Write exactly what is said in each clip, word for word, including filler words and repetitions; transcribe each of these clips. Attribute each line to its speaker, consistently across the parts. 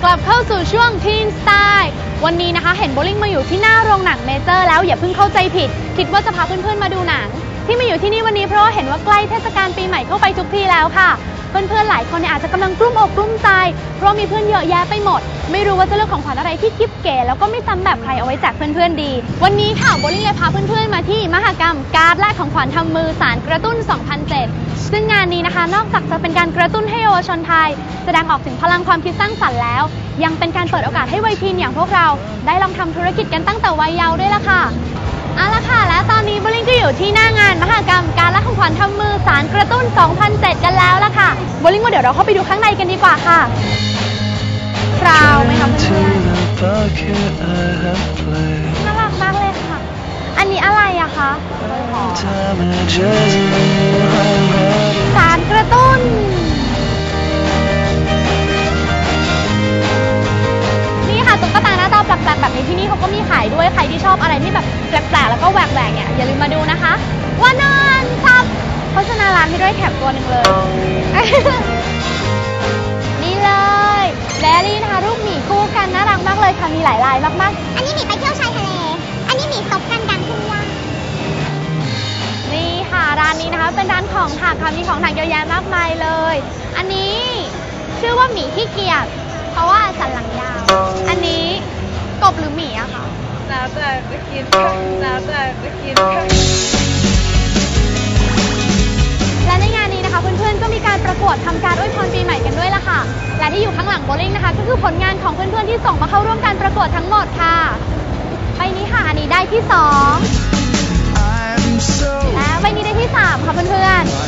Speaker 1: ลับเข้าสู่ช่วง Teen Style วันนี้นะคะเห็นโบลิ่งมาอยู่ที่หน้าโรงหนังเมเจอร์แล้วอย่าเพิ่งเข้าใจผิดคิดว่าจะพาเพื่อนๆมาดูหนังที่มาอยู่ที่นี่วันนี้เพราะว่าเห็นว่าใกล้เทศกาลปีใหม่เข้าไปทุกทีแล้วค่ะเพื่อนๆหลายคนเนี่ยอาจจะกำลังกลุ้มอกกลุ้มใจเพราะมีเพื่อนเยอะแยะไปหมดไม่รู้ว่าจะเลือกของขวัญอะไรที่กิ๊บเก๋แล้วก็ไม่ซ้ำแบบใครเอาไว้แจกเพื่อนๆดีวันนี้ค่ะโบลิ่งเลยพาเพื่อนๆมาที่มหกรรมการ์ดและของขวัญทำมือสารกระตุ้น สองพันเจ็ด ซึ่งงานนี้นะคะนอกจากจะเป็นการกระตุ้นให้เยาวชนไทยแสดงออกถึงพลังความคิดสร้างสรรค์แล้วยังเป็นการเปิดโอกาสให้วัยทีนอย่างพวกเราได้ลองทำธุรกิจกันตั้งแต่วัยเยาว์ด้วยล่ะค่ะเอาละค่ะและตอนนี้โบลิ่งก็อยู่ที่หน้างานมหกรรมการและของขวัญทำมือสารกระตุ้น สองพันเจ็ด กันแล้วล่ะค่ะโบลิ่งว่าเดี๋ยวเราเข้าไปดูข้างในกันดีกว่าค่ะพราวไหมคะเพื่อนๆน่ารักมากเลยค่ะอันนี้อะไรอะคะสารกระตุ้นนี่ค่ะตุ๊กตาหน้าตาแปลกๆแบบนี้ที่นี่เขาก็มีขายด้วยใครที่ชอบอะไรที่แบบแปลกๆแล้วก็แหวกๆเนี่ยอย่าลืมมาดูนะคะว่านอนซับโฆษณาร้านให้ด้วยแถบตัวหนึ่งเลยนี่เลยแบรี่นะคะรูปหมีคู่กันน่ารักมากเลยค่ะมีหลายลายมากๆ
Speaker 2: อันนี้หมีไปเที่ยวชายทะเลอันนี้หมีตบกันกลางทุ่งหญ้า
Speaker 1: นี่ค่ะร้านนี้นะคะเป็นร้านของถักค่ะมีของถักเยอะแยะมากมายเลยอันนี้ชื่อว่าหมีขี้เกียจเพราะว่าสันหลังยาวอันนี้กบหรือหมีอะคะ
Speaker 3: แล้วแต่จะกินแล้วแต่จะกิน
Speaker 1: และในงานนี้นะคะเพื่อนๆก็มีการประกวดทำการอวยพรปีใหม่กันด้วยล่ะค่ะและที่อยู่ข้างหลังโบลิ่งนะคะก็คือผลงานของเพื่อนๆที่ส่งมาเข้าร่วมการประกวดทั้งหมดค่ะใบนี้ค่ะอันนี้ได้ที่สองและใบนี้ได้ที่สามค่ะเพื่อนๆ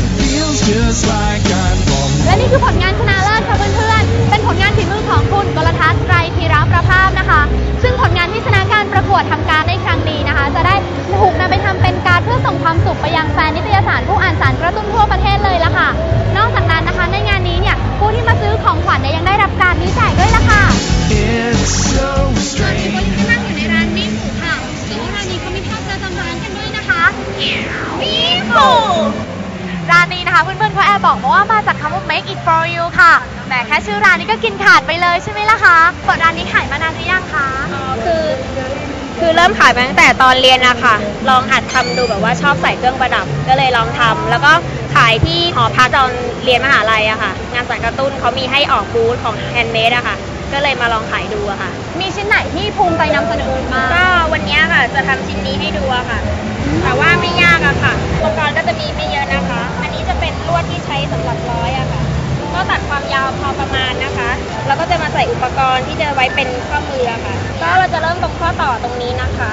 Speaker 1: และนี่คือผลงานชนะเลิศค่ะเพื่อนๆเป็นผลงานฝีมือของคุณกลทัศน์ไตรธีรประภาพนะคะซึ่งผลงานที่ชนะการประกวดทำการในครั้งนี้นะคะจะได้ถูกนำไปทำเป็นการ์ดเพื่อส่งความสุขไปยังแฟนนิตยสารผู้อ่านสารกระตุ้นทั่วประเทศเลยล่ะค่ะนอกจากนั้นนะคะในงานนี้เนี่ยผู้ที่มาซื้อของขวัญเนี่ยยังได้รับการนี้แจกด้วยล่ะค่ะตอนนี้โบลิ่งก็นั่งอยู่ในร้านมิ้หมูค่ะซึ่งร้านนี้เขามีภาพประจำร้านกันด้วยนะคะมิ้หมูร้านนี้นะคะเพื่อนๆเขาแอบบอกมาว่ามาจากคำว่า make it for you ค่ะแต่แค่ชื่อร้านนี้ก็กินขาดไปเลยใช่ไหมล่ะคะเปิดร้านนี้ขายมานานหรือยังคะ
Speaker 3: อ๋อคือคือเริ่มขายมาตั้งแต่ตอนเรียนนะคะลองหัดทำดูแบบว่าชอบใส่เครื่องประดับก็เลยลองทำแล้วก็ขายที่หอพักตอนเรียนมหาลัยอะค่ะงานสารกระตุ้นเขามีให้ออกบูธของแฮนด์เมดอะค่ะก็เลยมาลองขายดูอะค่ะ
Speaker 1: มีชิ้นไหนที่ภูมิใจนำเสนอมา
Speaker 3: ก็วันนี้ค่ะจะทำชิ้นนี้ให้ดูอะค่ะแต่ว่าไม่ยากอะค่ะอุปกรณ์ก็จะมีไม่เยอะนะคะอันนี้จะเป็นลวดที่ใช้สำหรับร้อยอะค่ะก็ตัดความยาวพอประมาณนะคะแล้วก็จะมาใส่อุปกรณ์ที่จะไว้เป็นข้อมือค่ะก็เราจะเริ่มตรงข้อต่อตรงนี้นะคะ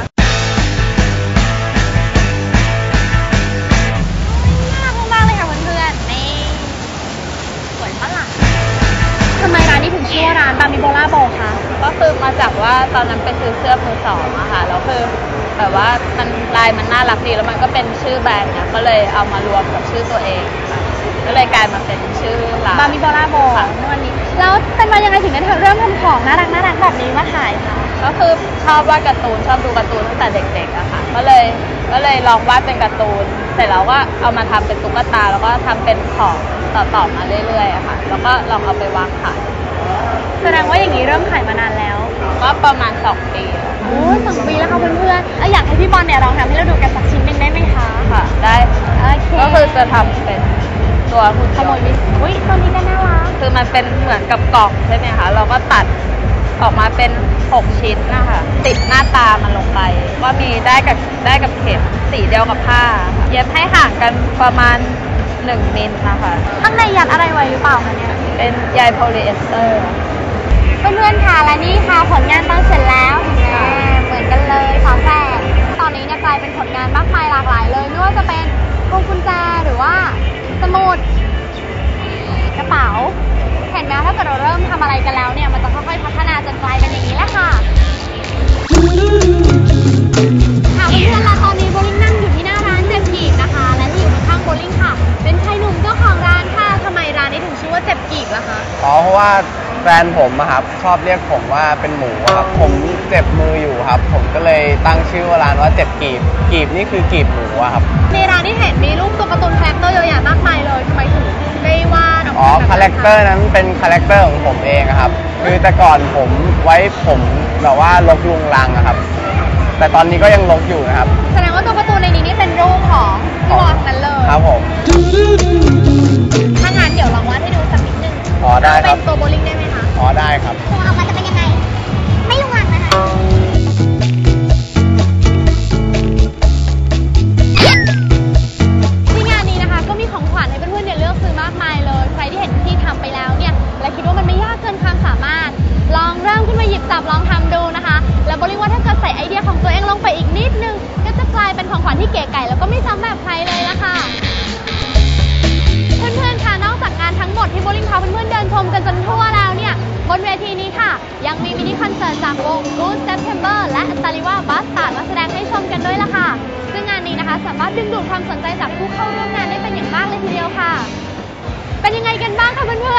Speaker 1: น่ารักมากเลยค่ะเพื่อนๆนี่สวยมากทำไมร้านนี้ถึงชื่อว่าร้านบาร์มิโบล่าโบคะ
Speaker 3: ก็คือมาจากว่าตอนนั้นไปซื้อเสื้อมือสองอะค่ะแล้วคือแบบว่ามันลายมันน่ารักดีแล้วมันก็เป็นชื่อแบรนด์เนี่ยก็เลยเอามารวมกับชื่อตัวเองก็เลยกลายมาเป็นชื่อร้าน
Speaker 1: บาร์มิโบล่าโบค่ะวันนี้แล้วเป็นมายังไงถึงได้เริ่มทำของน่ารักน่ารักแบบนี้มาขายคะ
Speaker 3: ก็คือชอบวาดการ์ตูนชอบดูการ์ตูนตั้งแต่เด็กๆอะค่ะก็เลยก็เลยลองวาดเป็นการ์ตูนเสร็จแล้วก็เอามาทำเป็นตุ๊กตาแล้วก็ทำเป็นของต่อๆมาเรื่อยๆอะค่ะแล้วก็ลองเอาไปวางขาย
Speaker 1: แสดงว่าอย่างนี้เริ่มขายมานานแล้ว
Speaker 3: ก็ประมาณสองปี
Speaker 1: โอ้สองปีแล้วค่ะเพื่อนๆแล้วอยากให้พี่บอลเนี่ยลองทำให้เราดูกันสักชิ้นหนึ่งได้ไหมคะ
Speaker 3: ค่ะได้
Speaker 1: โอเค
Speaker 3: ก็คือจะทำเป็นตัวหุ่น
Speaker 1: ขโมยมิสอุ้ยตัวนี้ก็น่ารัก
Speaker 3: คือมันเป็นเหมือนกับกล่องใช่ไหมคะเราก็ตัดออกมาเป็นหกชิ้นนะคะติดหน้าตามันลงไปว่ามีได้กับได้กับเข็มสีเดียวกับผ้าเย็บให้ห่างกันประมาณหนึ่งมิลนะคะ
Speaker 1: ข้างในยัดอะไรไว้หรือเปล่าคะเนี่ย
Speaker 3: เป็นใยโพลีเอสเตอร์
Speaker 1: เพื่อนๆค่ะและนี่ค่ะผลงานตอนเสร็จแล้วเหมือนกันเลยฝาแฝดตอนนี้เนี่ยกลายเป็นผลงานมากมายหลากหลายเลยไม่ว่าจะเป็นพวงกุญแจหรือว่าสมุดกระเป๋าเห็นไหมถ้าเกิดเราเริ่มทำอะไรกันแล้วเนี่ยมันจะค่อยๆพัฒนาจนกลายเป็นอย่างนี้แหละค่ะค่ะเพื่อนๆและตอนนี้โบลิ่งนั่งอยู่ที่หน้าร้านเจ็บกีบนะคะและที่อยู่ข้างๆโบลิ่งค่ะเป็นชายหนุ่มเจ้าของร้านค่ะทำไมร้านนี้ถึงชื่อว่าเจ็บกีบล่ะคะ
Speaker 4: อ๋อเพราะว่าแฟนผมครับชอบเรียกผมว่าเป็นหมูครับผมเจ็บมืออยู่ครับผมก็เลยตั้งชื่อร้านว่าเจ็บกีบกีบนี่คือกีบหมูครับ
Speaker 1: ในร้านที่เห็นมีรูปตัวการ์ตูนคาแรคเตอร์เยอะแยะมากมายเลยทำไมถึงได้วาดออก
Speaker 4: อ๋อคาแรคเตอร์นั้นเป็นคาแรคเตอร์ของผมเองอะครับคือแต่ก่อนผมไว้ผมแบบว่าลกลุงลังอะครับแต่ตอนนี้ก็ยังลกอยู่นะครับ
Speaker 1: แสดงว่าตัวการ์ตูนในนี้นี่เป็นรูปของพี่วอทั้งนั้นเลย
Speaker 4: ครับผม
Speaker 1: ถ้างั้นเดี๋ยวลองวาดให้ดูสักนิดนึง
Speaker 4: อ๋อได้ครับ
Speaker 1: เป็นตัวโบลิ่งได้ไหมคะ
Speaker 4: อ๋อได้ครับ
Speaker 2: ตัวออกมาจะเป็นยังไง ไม่ลุงลังนะคะ
Speaker 1: ที่งานนี้นะคะก็มีของขวัญให้เพื่อนๆเนี่ยเลือกซื้อมากมายเลย ใครที่เห็นที่ทำไปแล้วเนี่ยและคิดว่ามันไม่ยากเกินความสามารถ ลองเริ่มขึ้นมาหยิบจับลองทำดูนะคะ แล้วโบลิ่งว่าถ้าเกิดใส่ไอเดียของตัวเองลงไปอีกนิดนึงก็จะกลายเป็นของขวัญที่เก๋ไก๋แล้วก็ไม่ซ้ำแบบใครเลยละค่ะ เพื่อนๆค่ะนอกจากงานทั้งหมดที่โบลิ่งพาเพื่อนๆเดินชมกันจนทั่วแล้วเนี่ยบนเวทีนี้ค่ะยังมีมินิคอนเสิร์ตจากวง Good September และตาลิว่าบัสตาร์ดมาแสดงให้ชมกันด้วยล่ะค่ะซึ่งงานนี้นะคะสามารถดึงดูดความสนใจจากผู้เข้าร่วมงานได้เป็นอย่างมากเลยทีเดียวค่ะ เป็นยังไงกันบ้างคะเพื่อนๆ